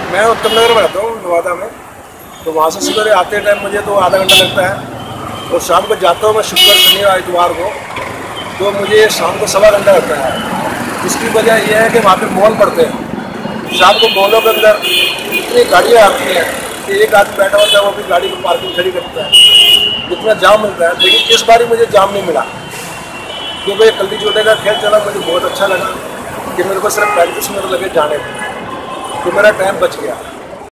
मैं उत्तम नगर में रहता हूँ, नवादा में। तो वहाँ से सवेरे आते टाइम मुझे तो आधा घंटा लगता है, और शाम को जाता हूँ मैं शुक्र शनिवार इतवार को, तो मुझे शाम को सवा घंटा लगता है। इसकी वजह यह है कि वहाँ पे मॉल पड़ते हैं। शाम को मॉलों के अंदर इतनी गाड़ियाँ आती हैं कि एक आदमी बैठा होता है, वो भी गाड़ी को पार्किंग खड़ी करता है, इतना जाम मिलता है। लेकिन इस बार मुझे जाम नहीं मिला, क्योंकि कल्ली जोड़े का खेल चला, मुझे बहुत अच्छा लगा कि मेरे को सिर्फ 35 मिनट लगे जाने में, तो मेरा टाइम बच गया।